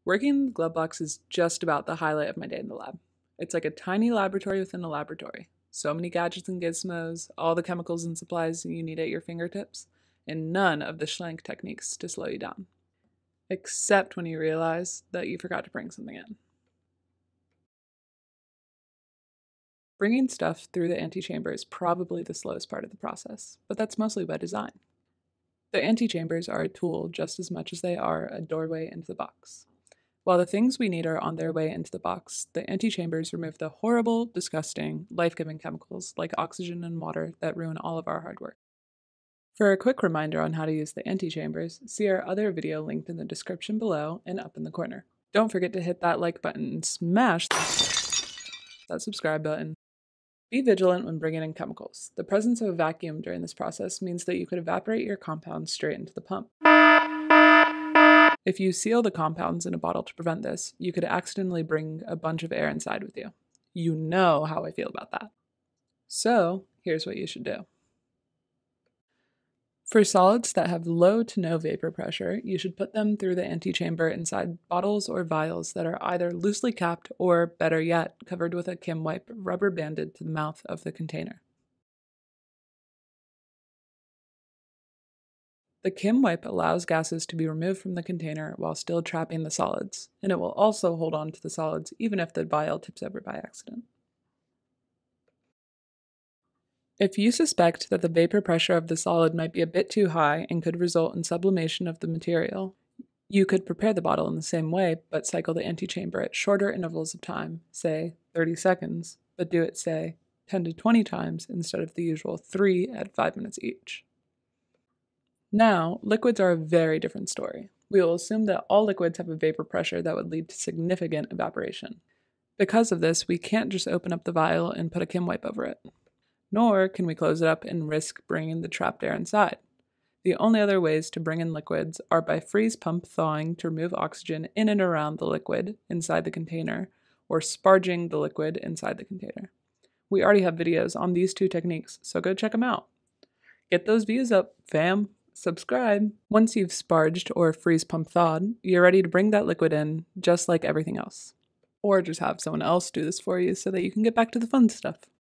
Working in the glove box is just about the highlight of my day in the lab. It's like a tiny laboratory within a laboratory. So many gadgets and gizmos, all the chemicals and supplies you need at your fingertips, and none of the schlank techniques to slow you down. Except when you realize that you forgot to bring something in. Bringing stuff through the antechamber is probably the slowest part of the process, but that's mostly by design. The antechambers are a tool just as much as they are a doorway into the box. While the things we need are on their way into the box, the antechambers remove the horrible, disgusting, life-giving chemicals like oxygen and water that ruin all of our hard work. For a quick reminder on how to use the antechambers, see our other video linked in the description below and up in the corner. Don't forget to hit that like button and smash that subscribe button. Be vigilant when bringing in chemicals. The presence of a vacuum during this process means that you could evaporate your compounds straight into the pump. If you seal the compounds in a bottle to prevent this, you could accidentally bring a bunch of air inside with you. You know how I feel about that. So, here's what you should do. For solids that have low to no vapor pressure, you should put them through the antechamber inside bottles or vials that are either loosely capped or, better yet, covered with a Kim wipe rubber banded to the mouth of the container. The Kim wipe allows gases to be removed from the container while still trapping the solids, and it will also hold on to the solids even if the vial tips over by accident. If you suspect that the vapor pressure of the solid might be a bit too high and could result in sublimation of the material, you could prepare the bottle in the same way but cycle the antechamber at shorter intervals of time, say 30 seconds, but do it, say, 10 to 20 times instead of the usual 3 at 5 minutes each. Now, liquids are a very different story. We will assume that all liquids have a vapor pressure that would lead to significant evaporation. Because of this, we can't just open up the vial and put a Kim wipe over it. Nor can we close it up and risk bringing the trapped air inside. The only other ways to bring in liquids are by freeze pump thawing to remove oxygen in and around the liquid inside the container, or sparging the liquid inside the container. We already have videos on these two techniques, so go check them out. Get those views up, fam! Subscribe! Once you've sparged or freeze pump thawed, you're ready to bring that liquid in just like everything else. Or just have someone else do this for you so that you can get back to the fun stuff.